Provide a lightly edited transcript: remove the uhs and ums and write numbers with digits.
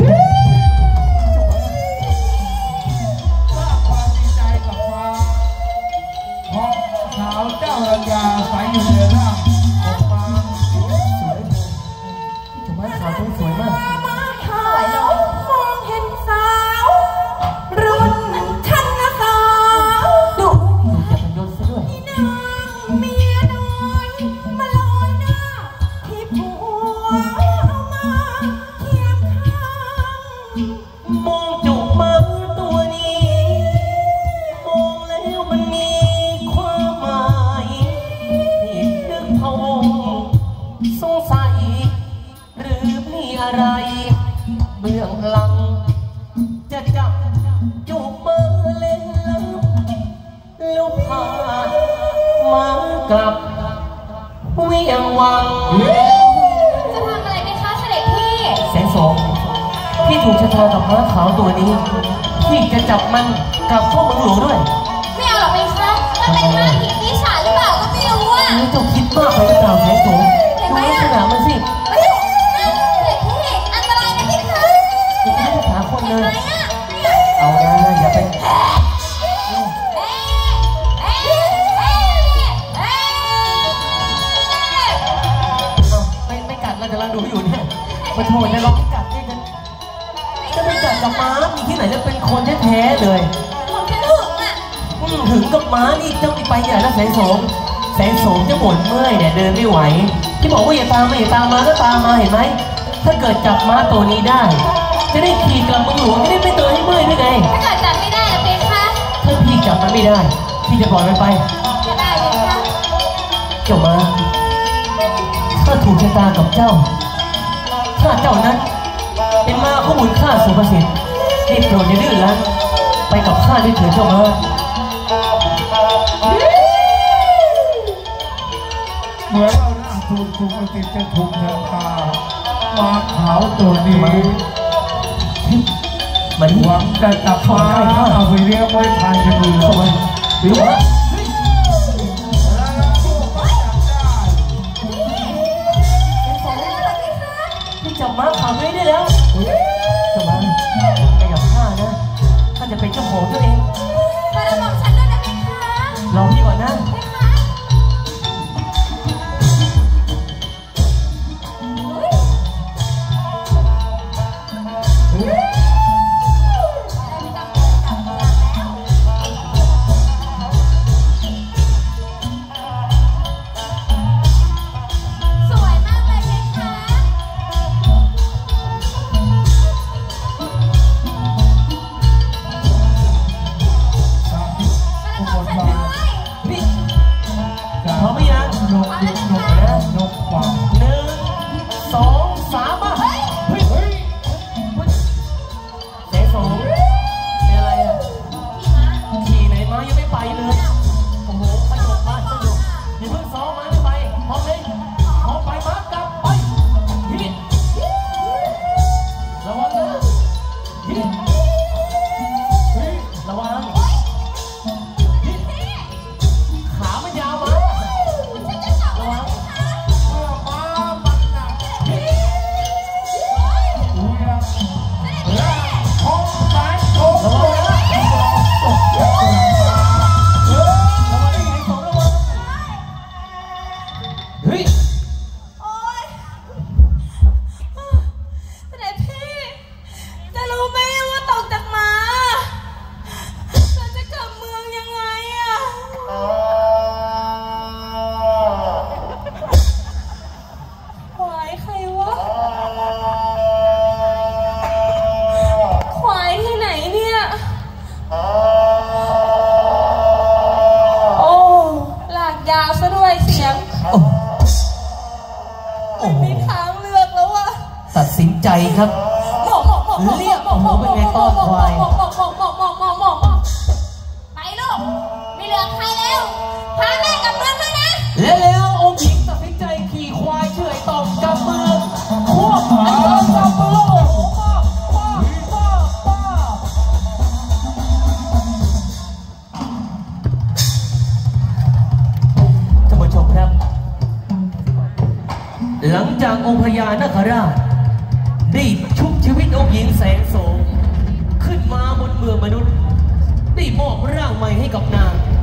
ความดีใจกับฟ้าเพราะสาวเจ้ารัญญาใส่อยู่ในร่างของฟ้าสวยถูกไหมสาวสวยมากมองเห็นสาวรุ่นฉันนะสาวดูจะเป็นยศซะด้วยนางเมียน้อยมาลอยหน้าที่ผัวเอามาเคียงข้างมองจุกมือตัวนี้มองแล้วมันมีความหมายที่นึกพะวงสงสัยหรือมีอะไรเบื้องหลังจะจับจูบมือเล่นลับแล้วพามากลับเวียงวังจะทำอะไรไหมคะเสด็จพี่แสงโสมพี่ถูกชะตากับม้าขาวตัวนี้พี่จะจับมันกลับเข้าเมืองหลวงด้วยไม่เอาหรอกไหมคะมันเป็นท่าผีปีศาจหรือเปล่าก็ไม่รู้อ่ะนี่เจ้าคิดมากไปหรือเปล่าแสงโสมเห็นไหมอ่ะมันสิเฮ้ยเด็กพี่อันตรายนะพี่คะคุณไม่ได้หาคนเลยเอานะอย่าไปไม่กัดเรากำลังดูอยู่เนี่ยมาโทษนะเราไม่กัดนี่จะไม่กัดกับม้ามีที่ไหนจะเป็นคนแท้ๆเลยผมจะถึงอ่ะถึงกับม้านี่เจ้าไปใหญ่แล้วแสงโสมจะบ่นเมื่อยเนี่ยเดินไม่ไหวที่บอกว่าอย่าตามมาก็ตามมาเห็นไหมถ้าเกิดจับม้าตัวนี้ได้จะได้ขี่กลับเมืองหลวงจะได้ไม่เตือนให้เมื่อยด้วยไงถ้าเกิดจับไม่ได้เป็นคะถ้าพี่จับมันไม่ได้พี่จะปล่อยมันไปจะได้เป็นคะเจ้าม้าถ้าถูกชะตากับเจ้าถ้าเจ้านั้นเป็นม้าข้อมูลข้าสุภสิทธิ์รีบโปรดอย่าดื้อรั้นไปกับข้าด้วยเถิดเจ้าม้าเหมือนเราหน้าถูกติดจะถูกชะตาม้าขาวตัวนี้มันหวังจะจับม้าเอาไปเลี้ยงไว้ทานกันดูเลยหรือว่าพี่จับม้าขาวไม่ได้แล้วเจ้าม้าไปกับข้านะข้าจะเป็นเจ้าของตัวเองไปแล้วบอกฉันด้วยนะพี่คะรอพี่ก่อนนะตัดสินใจครับเรียกโอ้โหเป็นไงต้อนควายไปลูกไม่เหลือใครแล้วพาแม่กลับเมืองด้วยนะแล้วองค์หญิงตัดสินใจขี่ควายเฉยตอมกลับเมืองควบหางกลับเมืองท่านผู้ชมครับหลังจากองค์พญานาคราชได้ชุบชีวิตองค์หญิงเมืองมนุษย์ได้มอบร่างใหม่ให้กับนาง